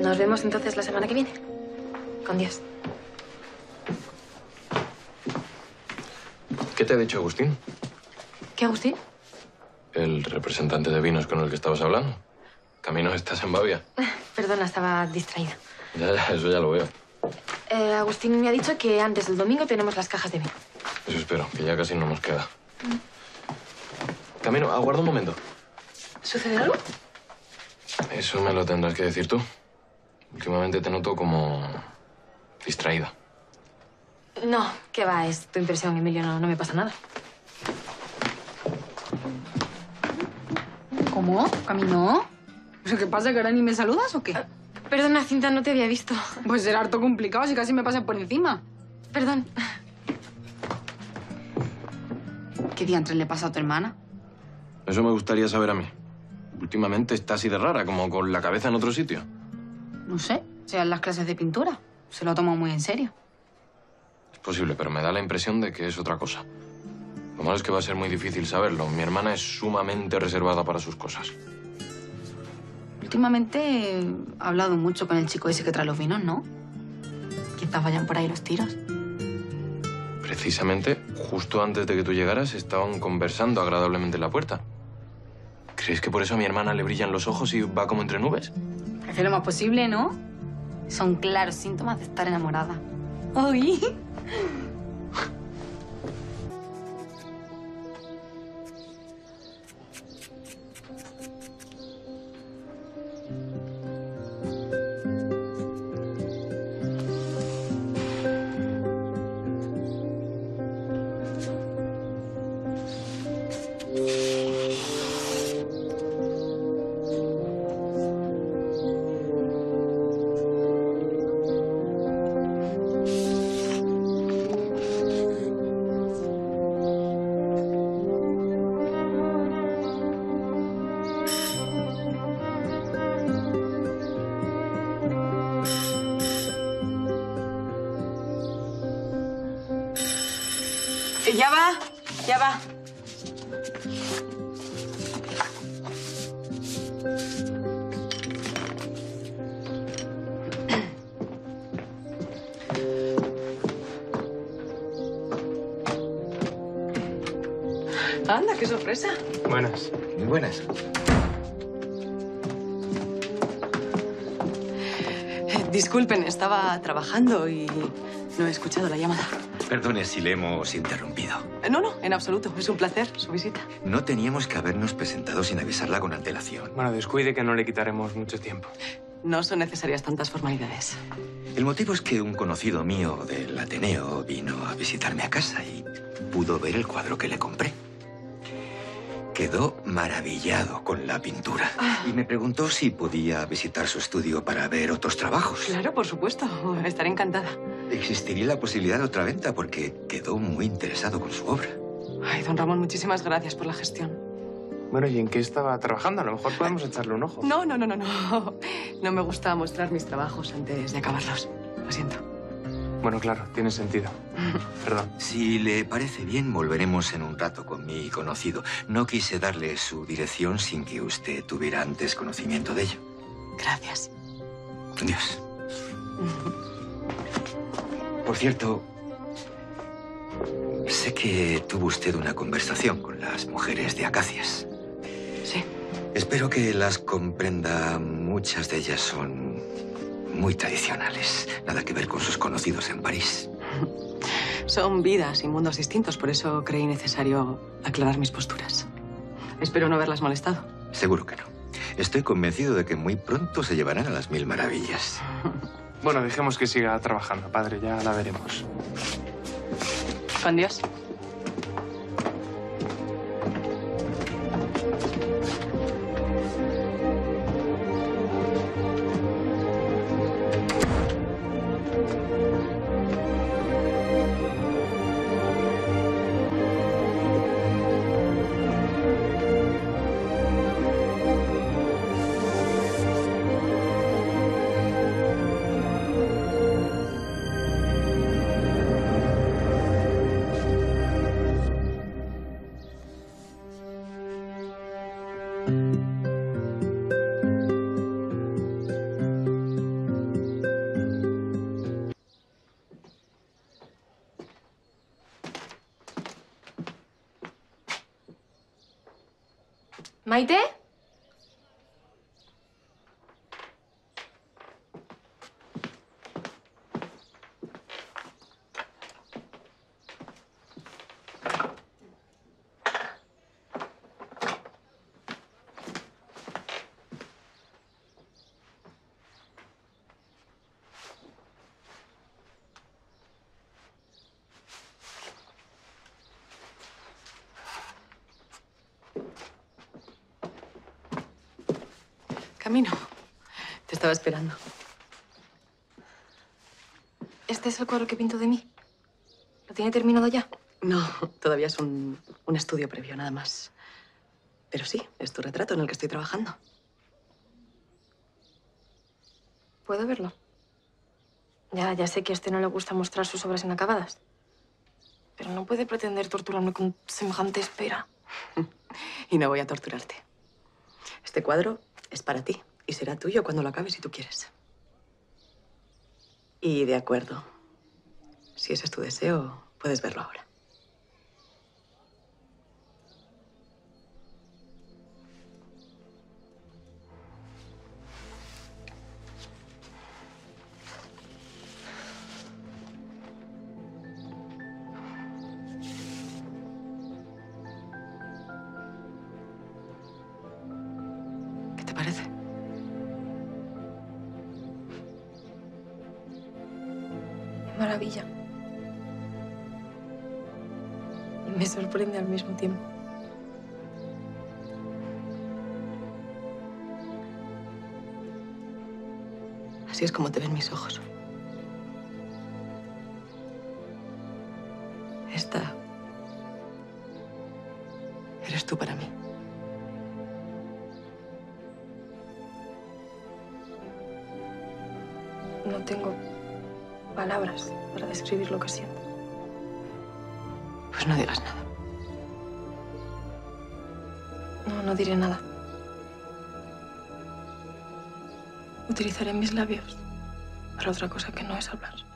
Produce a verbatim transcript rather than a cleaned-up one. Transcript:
Nos vemos entonces la semana que viene. Con Dios. ¿Qué te ha dicho Agustín? ¿Qué, Agustín? El representante de vinos con el que estabas hablando. Camino estás en Bavia. Perdona, estaba distraída. Ya, ya, eso ya lo veo. Eh, Agustín me ha dicho que antes del domingo tenemos las cajas de vino. Eso espero, que ya casi no nos queda. Mm. Camino, aguarda un momento. ¿Sucede algo? Eso me lo tendrás que decir tú. Últimamente te noto como distraída. No, qué va, es tu impresión, Emilio, no, no me pasa nada. ¿Cómo? ¿Camino? ¿Qué pasa, que ahora ni me saludas o qué? Uh, perdona, Cinta, no te había visto. Pues era harto complicado, si casi me pasas por encima. Perdón. ¿Qué diantres le pasa a tu hermana? Eso me gustaría saber a mí. Últimamente está así de rara, como con la cabeza en otro sitio. No sé, sean las clases de pintura. Se lo toma muy en serio. Es posible, pero me da la impresión de que es otra cosa. Lo malo es que va a ser muy difícil saberlo. Mi hermana es sumamente reservada para sus cosas. Últimamente he hablado mucho con el chico ese que trae los vinos, ¿no? Quizás vayan por ahí los tiros. Precisamente, justo antes de que tú llegaras, estaban conversando agradablemente en la puerta. ¿Crees que por eso a mi hermana le brillan los ojos y va como entre nubes? Parece lo más posible, ¿no? Son claros síntomas de estar enamorada. ¡Ay! Ya va, ya va. Anda, qué sorpresa. Buenas. Muy buenas. Eh, disculpen, estaba trabajando y no he escuchado la llamada. Perdone si le hemos interrumpido. Eh, No, no, en absoluto. Es un placer su visita. No teníamos que habernos presentado sin avisarla con antelación. Bueno, descuide que no le quitaremos mucho tiempo. No son necesarias tantas formalidades. El motivo es que un conocido mío del Ateneo vino a visitarme a casa y pudo ver el cuadro que le compré. Quedó maravillado con la pintura Ah. y me preguntó si podía visitar su estudio para ver otros trabajos. Claro, por supuesto. Estaré encantada. Existiría la posibilidad de otra venta porque quedó muy interesado con su obra. Ay, don Ramón, muchísimas gracias por la gestión. Bueno, ¿y en qué estaba trabajando? A lo mejor podemos echarle un ojo. No, no, no, no, no. No me gusta mostrar mis trabajos antes de acabarlos. Lo siento. Bueno, claro, tiene sentido. Perdón. Si le parece bien, volveremos en un rato con mi conocido. No quise darle su dirección sin que usted tuviera antes conocimiento de ello. Gracias. Adiós. Por cierto, sé que tuvo usted una conversación con las mujeres de Acacias. Sí. Espero que las comprenda. Muchas de ellas son muy tradicionales. Nada que ver con sus conocidos en París. Son vidas y mundos distintos, por eso creí necesario aclarar mis posturas. Espero no haberlas molestado. Seguro que no. Estoy convencido de que muy pronto se llevarán a las mil maravillas. Bueno, dejemos que siga trabajando, padre. Ya la veremos. Con Dios. ¿Maite? Camino. Te estaba esperando. ¿Este es el cuadro que pinto de mí? ¿Lo tiene terminado ya? No, todavía es un, un estudio previo, nada más. Pero sí, es tu retrato en el que estoy trabajando. ¿Puedo verlo? Ya, ya sé que a este no le gusta mostrar sus obras inacabadas. Pero no puede pretender torturarme con semejante espera. Y no voy a torturarte. Este cuadro es para ti y será tuyo cuando lo acabes si tú quieres. Y de acuerdo. Si ese es tu deseo, puedes verlo ahora. ¿Qué te parece? Qué maravilla. Y me sorprende al mismo tiempo. Así es como te ven mis ojos. Esta eres tú para mí. No tengo palabras para describir lo que siento. Pues no digas nada. No, no diré nada. Utilizaré mis labios para otra cosa que no es hablar.